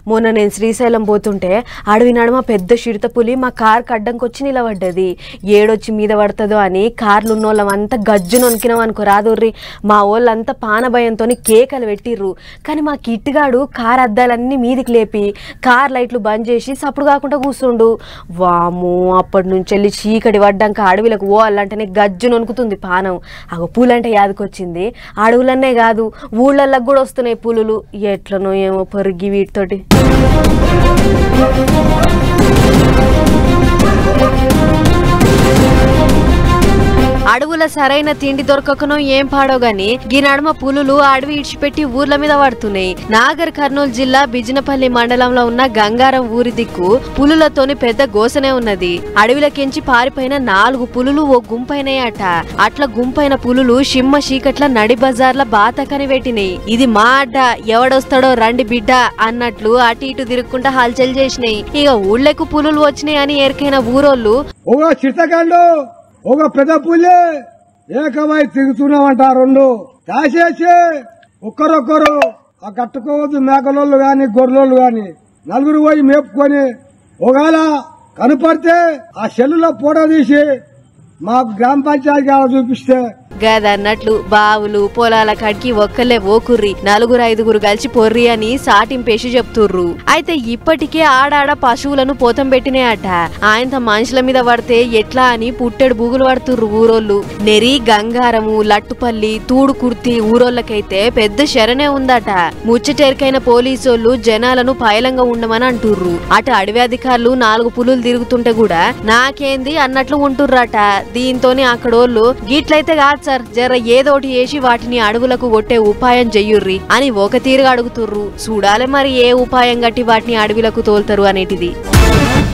మొన్న నేను శ్రీశైలం పోతుంటే అడవి నడుమ పెద్ద చిరుతపులి మా కార్ కడ్డంకొచ్చి నిలబడ్డది. ఏడొచ్చి మీద పడుతుందో అని కార్లు ఉన్నోళ్ళం అంతా గజ్జు నొనికినాం అనుకో రాదుర్రి. మా వాళ్ళంతా పాన భయంతో కేకలు పెట్టిర్రు. కానీ మా కిట్టుగాడు కార్ అద్దాలన్నీ మీదికి లేపి కార్ లైట్లు బంద్ చేసి సప్పుడు కాకుండా కూర్చుండు. వాము అప్పటి నుంచి వెళ్ళి చీకటి పడ్డాక అడవిలకు పోవాలంటేనే గజ్జు నొనుకుతుంది పానం. అగో పూలంటే యాదకొచ్చింది. అడవులన్నే కాదు ఊళ్ళల్లోకి కూడా వస్తున్నాయి పులులు. ఎట్లనో ఏమో పొరిగి వీటితోటి. అడవుల సరైన తిండి దొరకకనో ఏం పాడో గాని ఈ నడుమ పులులు అడవి ఇడిచిపెట్టి ఊర్ల మీద పడుతున్నాయి. నాగర్ కర్నూలు జిల్లా బిజినపల్లి మండలంలో ఉన్న గంగారం ఊరి దిక్కు పులులతోని పెద్ద గోసనే ఉన్నది. అడవిలకెంచి పారిపోయిన 4 పులులు ఓ గుంపైనాయట. అట్లా గుంపైన పులులు షిమ్మ చీకట్ల నడి బజార్ల బాతకని పెట్టినాయి. ఇది మా అడ్డ, ఎవడొస్తాడో రండి బిడ్డ అన్నట్లు అటు ఇటు తిరుక్కుంటా హల్చల్ చేసినాయి. ఇక ఊళ్ళకు పులులు వచ్చినాయి అని ఎరికైన ఊరోళ్ళు ఒక పెద్ద పులి ఏకమై తిరుగుతున్నామంట. 2 కాసేసి ఒక్కరొక్కరు ఆ కట్టుకోవద్దు. మేకలోళ్ళు గాని గొర్రెలు గాని 4 పోయి మేపుకొని ఒకవేళ కనపడితే ఆ సెల్లులో ఫోటో తీసి మాకు గ్రామ పంచాయతీ చూపిస్తే గదన్నట్లు బావులు పొలాల కాడికి ఒక్కలే ఓకుర్రి 4-5 కలిసి పొర్రి అని సాటింపేసి చెప్తుర్రు. అయితే ఇప్పటికే ఆడాడ పశువులను పోతం పెట్టినాయట. ఆయనతో మనుషుల మీద పడితే ఎట్లా అని పుట్టెడు బూగులు పడుతుర్రు ఊరోళ్ళు. నెరి గంగారము లట్టుపల్లి తూడు కుర్తి ఊరోళ్ళకైతే పెద్ద శరణే ఉందట. ముచ్చటెరికైన పోలీసోళ్లు జనాలను పైలంగా ఉండమని అంటుర్రు. అటు అడవి అధికారులు 4 పులులు తిరుగుతుంటే కూడా నాకేంది అన్నట్లు ఉంటుర్రట. దీంతోని అక్కడోళ్ళు గిట్లయితే కాదు సార్, జర ఏదోటి వేసి వాటిని అడవులకు కొట్టే ఉపాయం చెయ్యుర్రి అని ఒక తీరుగా అడుగుతుర్రు. చూడాలి మరి ఏ ఉపాయం గట్టి వాటిని అడవిలకు తోల్తారు అనేటిది.